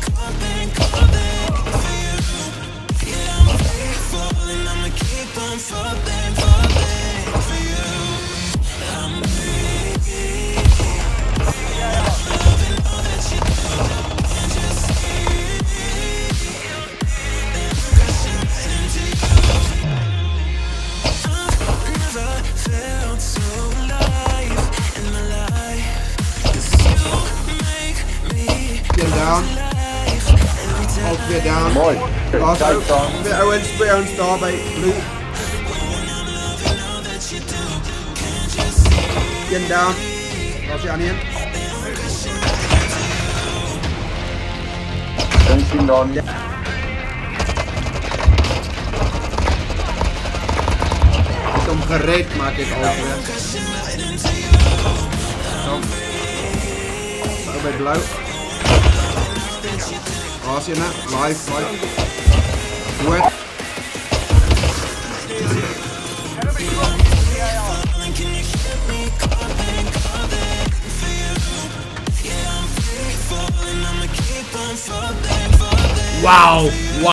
Down. Alt weer down. Mooi. Awesome. Weer Owen star bij blue. Get down. Als je aan in. Dancing down. Om gereed maak ik over. Zo bij blauw. Als je live. Doe het. Wow.